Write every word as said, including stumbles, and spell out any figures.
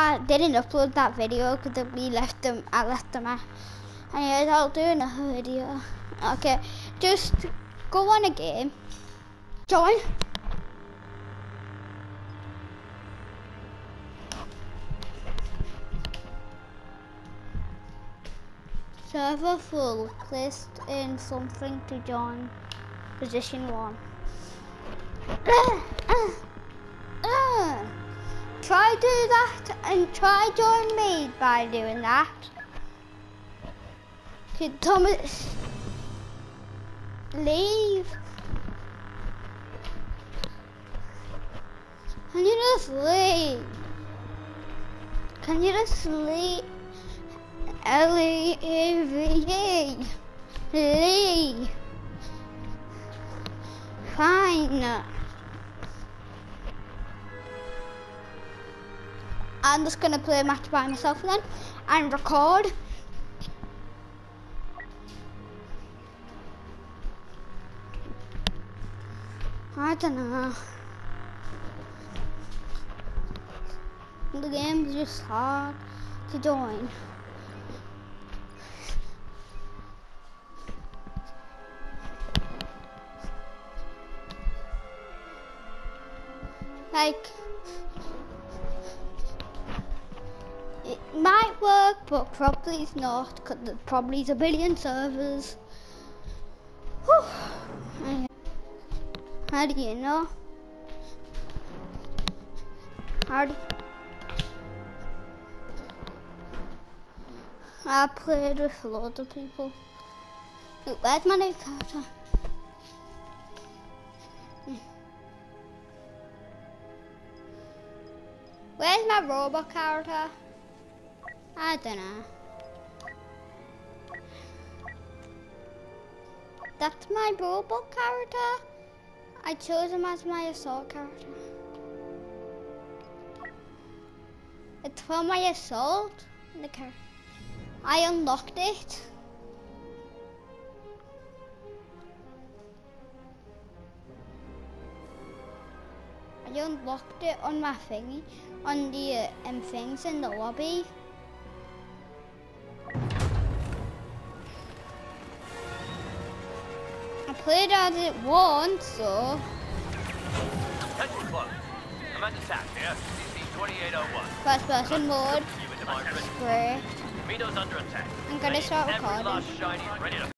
I didn't upload that video because we left them. I left them out. Anyways, I'll do another video. Okay, just go on a game. Join. Server full. List in something to join. Position one. Uh, uh, uh. Try do that and try join me by doing that. Okay, Thomas, leave. Can you just leave? Can you just leave? L E V E. Leave. Fine. I'm just gonna play a match by myself then and record. I don't know. The game's just hard to join. Like, it might work, but probably it's not, because there's probably a billion servers. Whew. How do you know? How do I played with loads of people. Look, where's my new character? Where's my robot character? I don't know. That's my robot character. I chose him as my assault character. It's for my assault. The car. I unlocked it. I unlocked it on my thingy, on the uh, um, things in the lobby. I played as it once, so. Attention close. Command attack here. C C twenty-eight oh one. First person mode. Great. Vito's under attack. I'm gonna start Every recording. last shiny is ready to